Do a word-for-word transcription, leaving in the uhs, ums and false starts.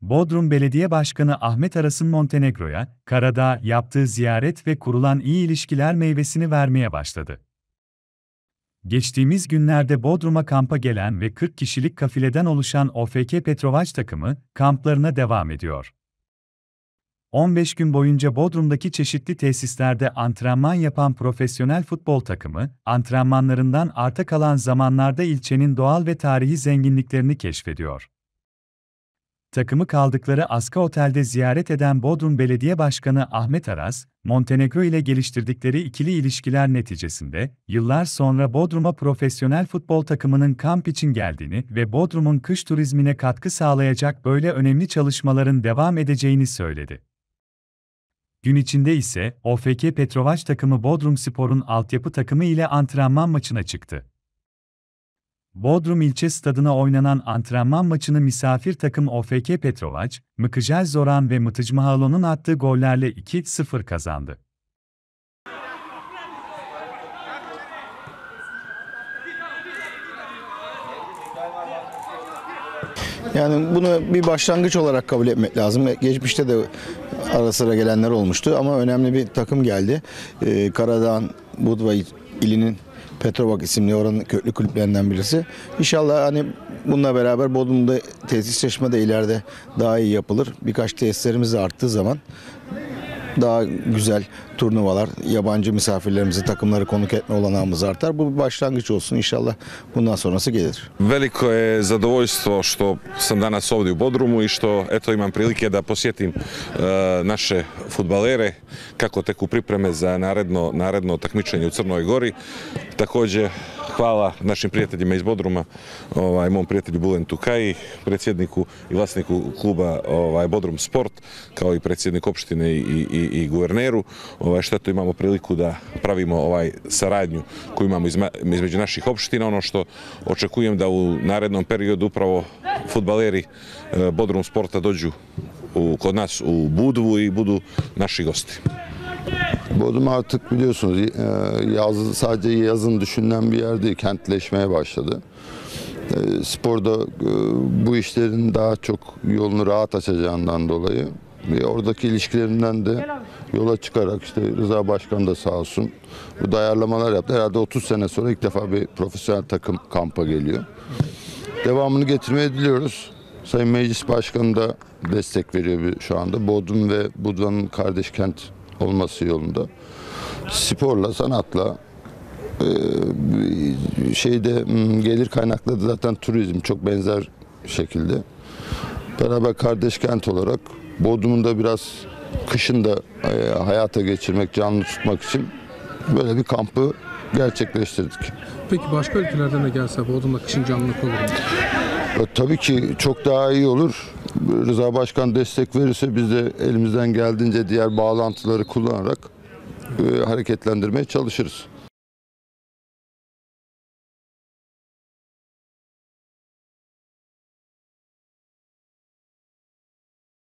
Bodrum Belediye Başkanı Ahmet Aras'ın Montenegro'ya, Karadağ yaptığı ziyaret ve kurulan iyi ilişkiler meyvesini vermeye başladı. Geçtiğimiz günlerde Bodrum'a kampa gelen ve kırk kişilik kafileden oluşan O F K Petrovac takımı, kamplarına devam ediyor. on beş gün boyunca Bodrum'daki çeşitli tesislerde antrenman yapan profesyonel futbol takımı, antrenmanlarından arta kalan zamanlarda ilçenin doğal ve tarihi zenginliklerini keşfediyor. Takımı kaldıkları Aska Otel'de ziyaret eden Bodrum Belediye Başkanı Ahmet Aras, Montenegro ile geliştirdikleri ikili ilişkiler neticesinde, yıllar sonra Bodrum'a profesyonel futbol takımının kamp için geldiğini ve Bodrum'un kış turizmine katkı sağlayacak böyle önemli çalışmaların devam edeceğini söyledi. Gün içinde ise O F K Petrovac takımı Bodrumspor'un altyapı takımı ile antrenman maçına çıktı. Bodrum ilçe stadına oynanan antrenman maçını misafir takım O F K Petrovac, Mıkıjel Zoran ve Mıtıc Mihalo'nun attığı gollerle iki sıfır kazandı. Yani bunu bir başlangıç olarak kabul etmek lazım. Geçmişte de ara sıra gelenler olmuştu ama önemli bir takım geldi. Ee, Karadağ'ın Budva ilinin Petrovac isimli oranın köklü kulüplerinden birisi. İnşallah hani bununla beraber Bodrum'da tesisleşme de ileride daha iyi yapılır. Birkaç tesislerimiz de arttığı zaman daha güzel turnuvalar, yabancı misafirlerimizi, takımları konuk etme olanağımız artar. Bu bir başlangıç olsun. İnşallah bundan sonrası gelir. Veliko je zadovoljstvo što sam danas ovdje u Bodrumu i što eto imam prilike da posjetim e, naše fudbalere kako teku pripreme za naredno, naredno takmičenje u Crnoj Gori. Također hvala našim prijateljima iz Bodruma, ovaj, mom prijatelju Bulentu Kaji, predsjedniku i vlasniku kluba ovaj, Bodrum Sport, kao i predsjednik opštine i, i, i guverneru, ovaj, što to imamo priliku da pravimo ovaj saradnju koju imamo izma, između naših opština. Ono što očekujem da u narednom periodu upravo fudbaleri e, Bodrum Sporta dođu u, kod nas u Budvu i budu naši gosti. Bodrum artık biliyorsunuz yaz, sadece yazın düşünülen bir yer değil, kentleşmeye başladı. Sporda bu işlerin daha çok yolunu rahat açacağından dolayı ve oradaki ilişkilerinden de yola çıkarak işte Rıza Başkan da sağ olsun bu ayarlamalar yaptı. Herhalde otuz sene sonra ilk defa bir profesyonel takım kampa geliyor. Devamını getirmeyi diliyoruz. Sayın Meclis Başkanı da destek veriyor şu anda. Bodrum ve Budva'nın kardeş kent olması yolunda. Sporla, sanatla, şeyde gelir kaynakları da zaten turizm çok benzer şekilde. Beraber kardeş kent olarak Bodrum'un da biraz kışın da hayata geçirmek, canlı tutmak için böyle bir kampı gerçekleştirdik. Peki başka ülkelerden de gelse Bodrum'da kışın canlılık olur mu? Tabii ki çok daha iyi olur. Rıza Başkan destek verirse biz de elimizden geldiğince diğer bağlantıları kullanarak hareketlendirmeye çalışırız.